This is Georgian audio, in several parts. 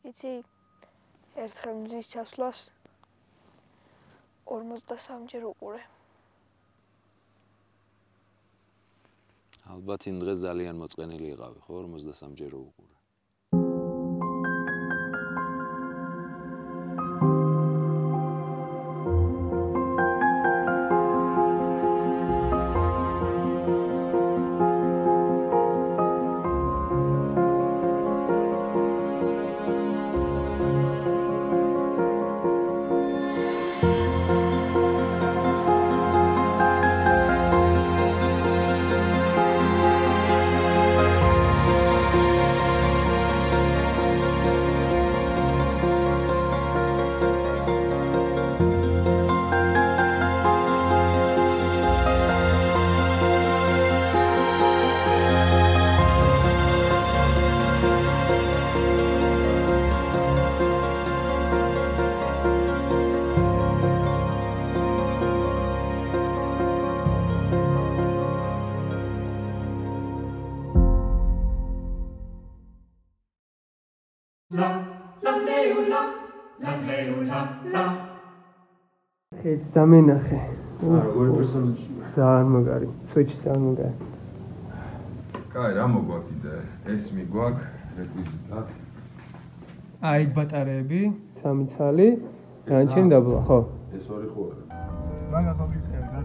იცი, ერთხელ მზის ჩასვლას 53-ჯერ უყურე. ალბათ იმ დღეს ძალიან მოწყენილი იყავი, ხო, 53-ჯერ უყურე. ეს დამენახე. როგორი პერსონაჟია? ძალიან მაგარი. სვიჩი ძალიან მაგარი. კაი, რა მოგვა კიდე? ეს მიგვაქ რეკვიზიტად. აი ბატარეები, 3 ცალი, განჩენ დაბლა, ხო? ეს ორი ხო არა. მაგა გოგიწევი, რა?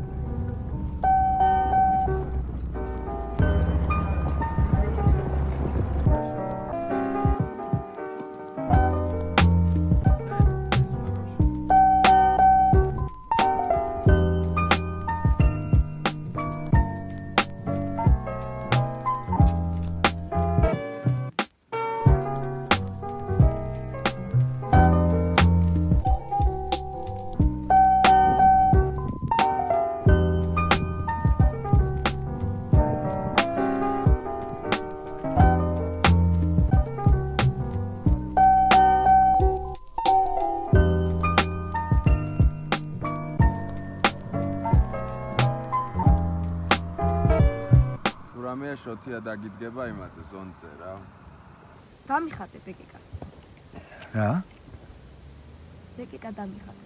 შოთია დაგიდგება იმაზე ზონზე რა. დამიხატე ბეკიკა. რა? ბეკიკა დამიხატე.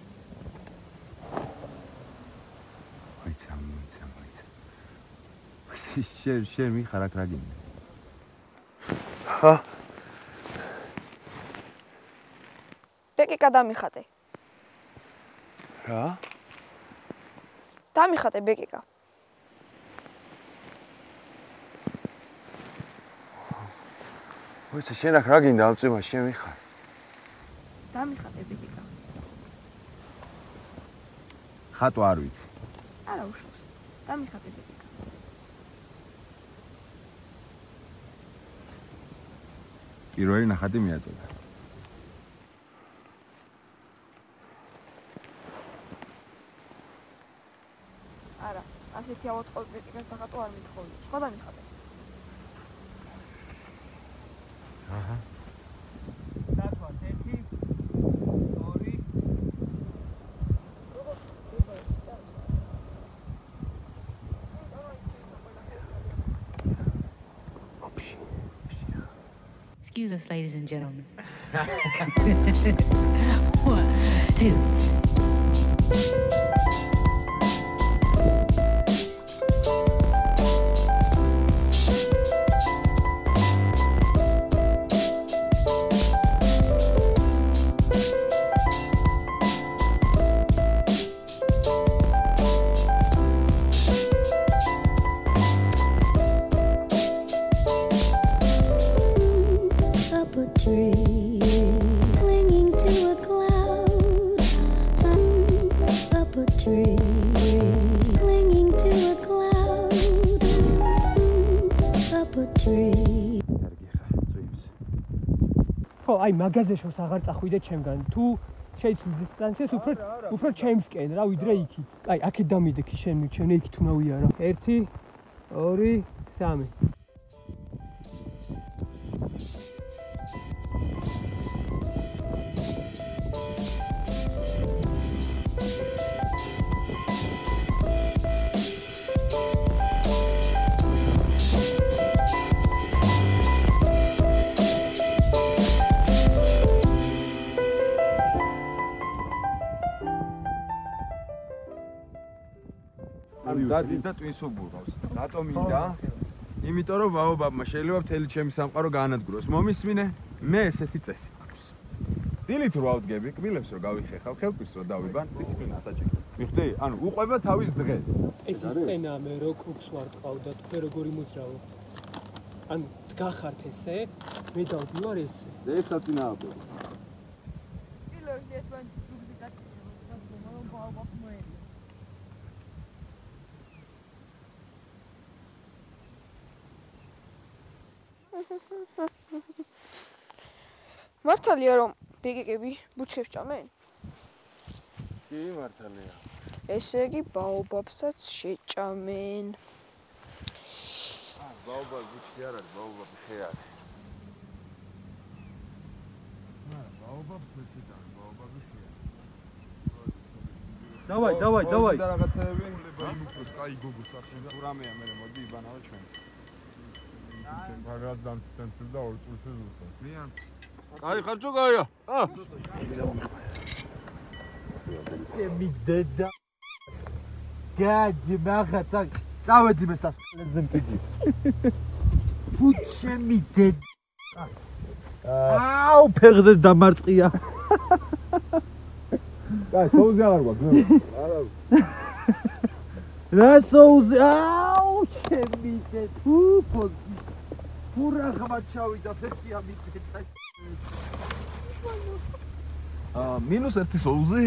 მოიცა. შენ მიხარ აქ რა გინდა? ხა? ბეკიკა დამიხატე. რა? დამიხატე ბეკიკა. მოიცა შენ აქ რა გინდა ავწიმა შენ მიხარ? დამიხატე ბეკიკა. ხატვა არ ვიცი. არა უშავს. დამიხატე ბეკიკა. პირველი ნახატი მიაწოდა. არა, ასეთი ავოტყოლ ბეკიკას დახატო არ მithხოვი. სხვა დამიხატე. აჰა. დათვა 1 2 Excuse us, ladies and gentlemen. 1, 2. აი მაგაზე შორს აღარ წახვიდე ჩემგან. თუ შეიცვლი დისტანციას უფრო ჩემსკენ რა ვიდრე იქით. აი აქეთ დამიდექი შენ მიჩვენე იქით უნდა ვიარო. 1 2 3 დადის და ტვინს უბრავს. რატომ მინდა? იმიტომ რომ ბაობაბმა შეიძლება მთელი ჩემი სამყარო გაანადგუროს. მომისმინე? მე ესეთი წესი მაქვს. დილით რო ავდგები, კბილებს რო გავიხეხავ, ხელფირს რო დავიბან, დისციპლინა საჭიროა. მიხვდი? ანუ უყვება თავის დღეს. ეს ის სცენა მე რო კუქს ვარწყავდა, თქვენ როგორი მოძრაობთ? ანუ დგახართ ესე, მე დავდივარ ესე. ეს საწინააღმდეგო. პირველში ეს მან ჯგუფი დაწესა, რომ ბაობაბს მოერია. მართალია რომ ბეგეკები ბუჩქებს ჭამენ? კი, მართალია. ესე იგი ბაობაბსაც შეჭამენ. ბაობაბ ბუჩქი არ არის, ბაობაბი ხე არის. ბაობაბს ვერ შეჭამენ, ბაობაბი ხე არის. დავაი. და რაღაცეები იმიქროს, კაი გოგო სახში და ურამეა მე მოდი იბანავე ჩვენ. მაგათ დამცენთ და 2 წუთი ზუსტად. მიან. კაი ხარჯო გაია. ჩემი დედა. გაჯი მაგათა წავედი მე სასწავლებლზე მკიდი. თუ ჩემი დედა. აუ ფეხზე დამარწყია. კაი, სოუზი აღარ გვაქვს. არა. რა სოუზი? აუ ჩემი დედა. ფურა ხმა ჩავიდა ფეხია მიწედა. -1 სოუზი.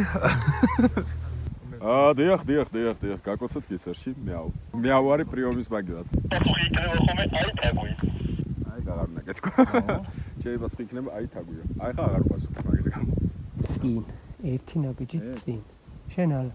დიახ, გაკოცეთ კისერში, მეავ არის პრიომის მაგილად. ხი იქნება ხოლმე აი თაგვი. აი გაღარნა კეთქვა. შეიძლება ხი იქნება აი თაგვია. აი ხა აღარ პასუხი მაგის გამო. წინ, ერთი ნაბიჯი წინ. შენ არა.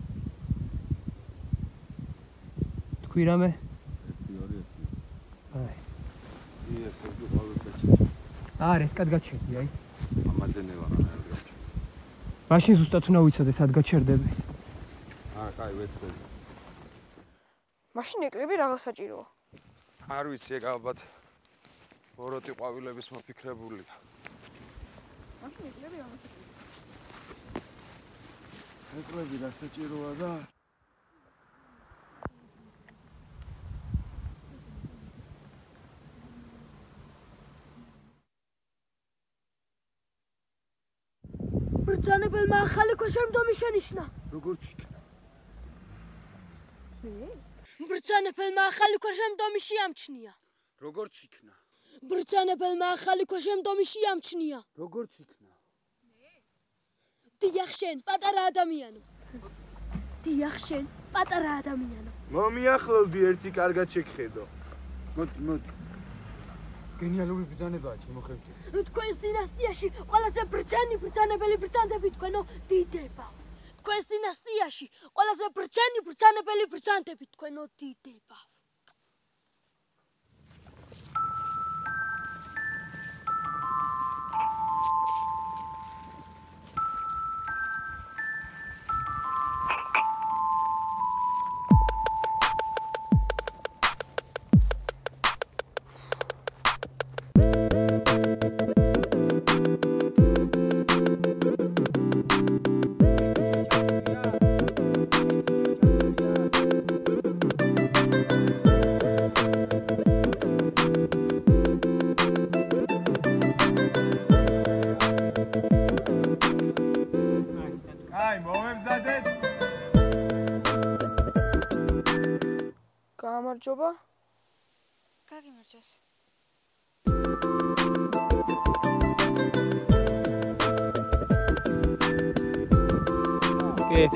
თქვი რამე? 1 აი. ეს როგორ გავიქეჩი. არა, ეს კაც გაჩერდი, აი. ამაზე ნევარა. მაშინ ზუსტად უნდა ვიცოდე სად გაჩერდები. კაი, ვეცდები. მაშინ ეკლები რაღაც საჭიროა. არ ვიცი, ეგ ალბათ ბოროტი ყვავილების მოფიქრებულია. მაშინ ეკლები რაღაც საჭიროა. ეკლები რა საჭიროა და ბრძანებელმა ახალი ქვეშემდომი შენიშნა. როგორც იქნა? ბრძანებელმა ახალი ქვეშემდომი შეამჩნია. როგორც იქნა? ბრძანებელმა ახალი ქვეშემდომი შეამჩნია. როგორც იქნა? დიახ შენ, პატარა ადამიანო. დიახ შენ, პატარა ადამიანო. მომიახლოვდი ერთი კარგად შეგხედო. მოდი. გენიალური ბრძანებაა ჩემო ხევჭი. თქვენს დინასტიაში ყველაზე ბრძანებელი ბრძანდები თქვენო დიდება. თქვენს დინასტიაში ყველაზე ბრძანებელი ბრძანდები თქვენო დიდება. გამარჯობა. გაგიმარჯოს. კი.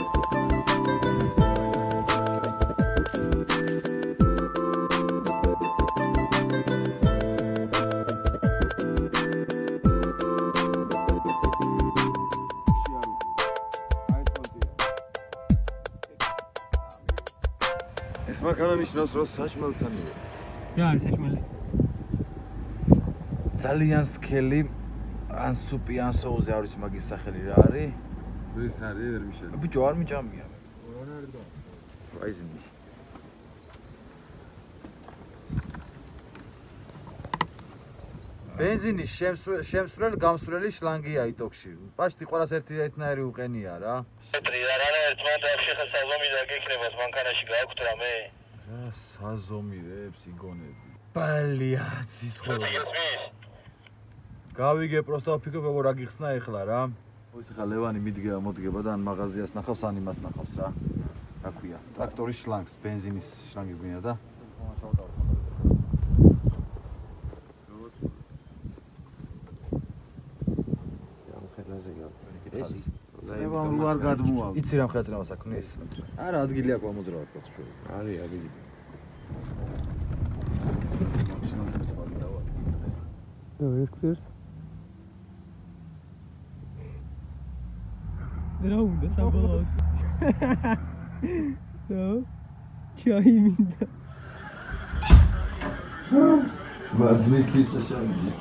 მაგანა ნიშნავს რომ საჭმელთანია. რა არის საჭმელი? ძალიან სქელი ან სუპი ან სოუზი არ ვიცი მაგის სახელი რა არის? ეს არის ერმიშელი. ბიჭო არ მიჭამია. რა არის და? ვაიზინი. ბენზინის შემსვლელ გამსვლელი შლანგია იტოქში. პაშტი ყველას ერთნაირი უყენია რა. რანაირად ახშეხა საზომი და გექნებას მანქანაში გააქვთ რამე? რა საზომირებს იგონები. ბალიაც ის ხო. გავიგე პროსტა ვფიქრობ როგორ აგიხსნა ეხლა რა. ой ხა ლევანი მოდგება და ან მაღაზიას ნახავს ან იმას ნახავს რა. რა ქვია? ტრაქტორის შლანგს, ბენზინის შლანგი გვინდა და არ გადმოაქვს. იცი რა მხატვრობა საქმის? არა, ადგილი აქვს ამოძრავად კაცო. არის, ადგილი. ეს ξέρს? რა უნდა საბოლოოში? ჩაი მინდა. ძმის საშამი.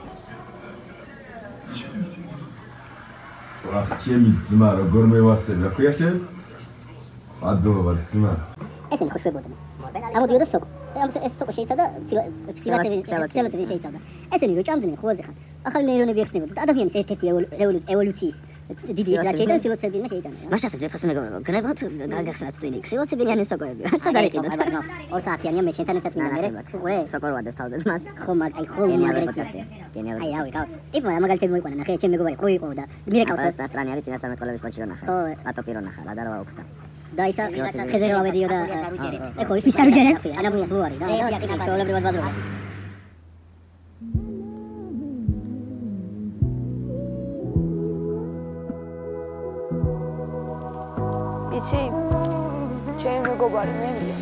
ვახ, ჩემი ძმა, როგორ მევასებ, რა ქვია შენ? მადლობა, ძმა. ესენი ხო შვებოდნენ. ამოდიოდა სოკო. ეს სოკო შეიცავდა ქსელოცები შეიცავდა. ესენი რო ჭამდნენ ხუაზე ხან. ახალი ნეირონები ეხსნებოდა და ადამიანის ერთ-ერთი ევოლუციის დიდი ის რაც შეიტანა ქსელოცებინა შეიტანა. მაშასაც ვეფასე მეგობრებო, გნებოთ გაგახსნათ twin ქსელოცებიანი სოკოები. სად არის კიდე? 2 საათიანია მე შენთან ერთად მინდა მე. უყურე, სოკო რო ადებს თავზე მას. ხო, აი ხო მაგალითია. აი ავი, ტიპო რა მაგალითად მოიყვანა, ნახე, ჩემ მეგობარი ხო იყო და მირეკავს ეს სტრანი არის წინა სამეთყოლების პოჩი რო ნახე. ხო, ატოპირო ნახა, რა და რა ვაუქდა. და ისა ხეზერო ავედიო და ეხო ის არ უჯერე. ანაბუნია ზუ არის და ჩაოლებრივად ვაზრობა. იცი? ჩემი მეგობარი მენია.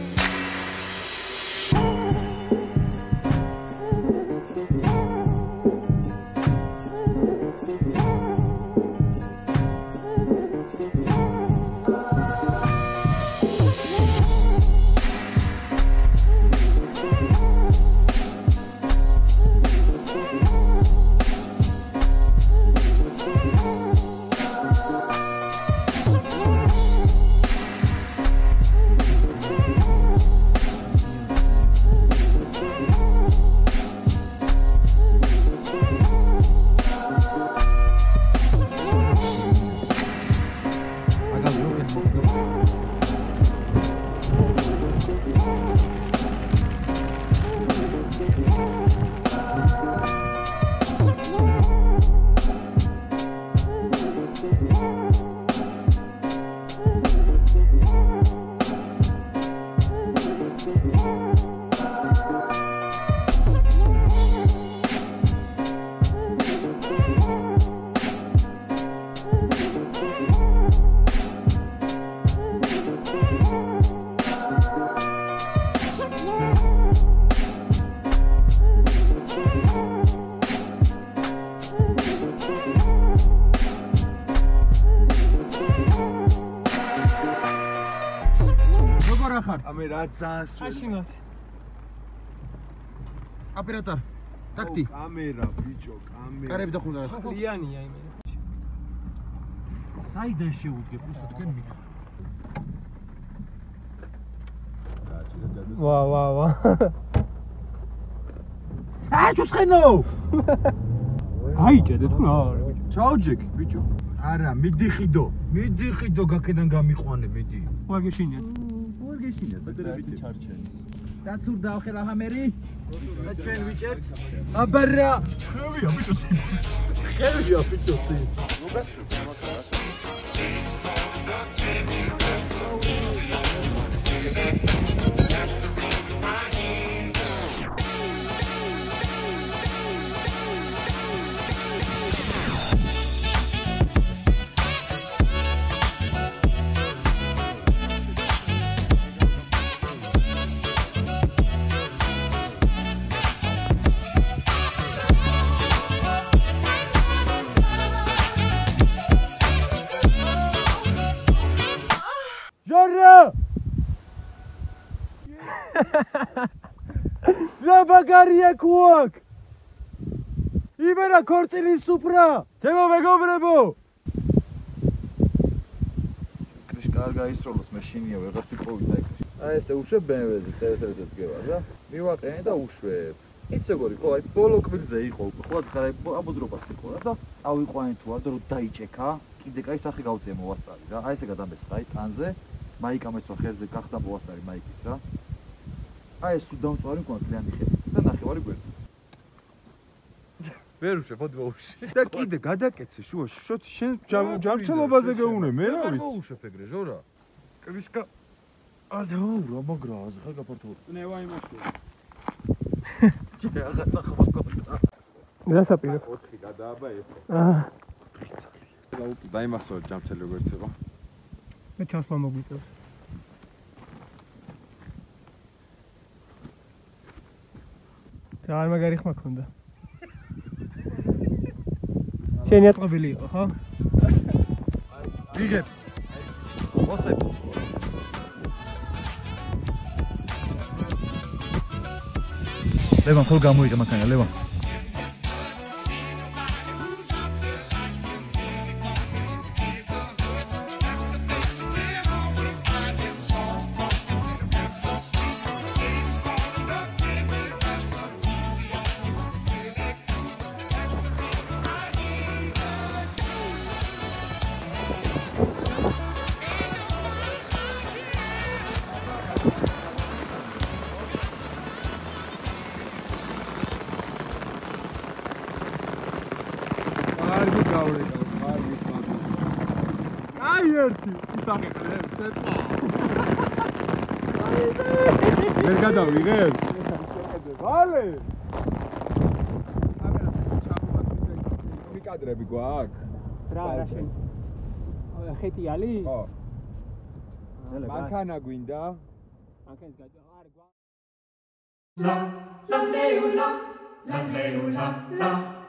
ამე რა ძალიან აშინოთ. ოპერატორ, ტაქტი. კამერა, ბიჭო, კამერა. კარები დახურდა. ხლიანია იმენა. საიდან შეუდგებ უბრალოდ თქვენ მიქ. ვა. აი ჩუცხენო. აი ჭედე თუ რა. ჩაუჯეკ, ბიჭო. არა, მიდიხიდო გაქედან გამიყვანე, მიდი. ვაგეშინია. ბედრები ჩარჩენის. დაცურდა ახლა ჰამერი. და ჩვენ ვიჭერთ. აბარა. ხევია ბიჭო. რა ბაგარია ქუაკ? იმერა ქორწილის სუფრა. ჩემო მეგობრებო. კრიშ კარგა ისროლოს მეშინია ვეღარ ვიყოვით აი. აი ესე უშვებ BMW-ზე, წერეთელზე დგება რა. მივაყენე და უშვებ. იცი როგორ იყო? აი ბოლო კვირზე იყო უკვე, ხო ახლა ამოდრობას იყო და წავიყვანე თუ არა, რომ დაიჭექა, კიდე კაი სახე გავწია მოვასწარი რა. აი ესე გადამესხა, აი ტანზე, მაიკა მეცვა ხეზე გახდა მოვასწარი მაიკის რა. აი ეს უდამწვარი მქონდა თლიანი ხედი და ნახევარი გვერდი. ვერ უშეფოდ მოუშვი. და კიდე გადაკეთე შუა შოთი შენ ჯამრთელობაზე გეუნე მე რა ვიცი. მოუშვებ ეგრე ჟორა. კრიშკა აუ მაგრა ახლა გაფართოვა. წნევა იმაში. ჯე რაღაცა ხმა კონდა. რასაპირო? 4 გადააბა ეხო. აა. 4 წელი. დაიმახსოვრე ჯამრთელი როგორც იყო. მე ჩანს მომგვიწევს. და არ მაგარი ხმა ქონდა. შენი აწყობილი იყო, ხო? ვიგებ. მოსე. ლევან, ხოლ გამოიგე მანქანა, ლევან. კარგი გავრეკავ, კარგი. აი ერთი, ისახე სეპა. ვერ გადავიღებ? ვალე. კამერას ჩამოვაცვიდე. მიკადრები გვაქვს? რა შენ? ხეტიალი? ხო. მანქანა გვინდა? მანქანის გაჭა არ გვა. La la le la la le la la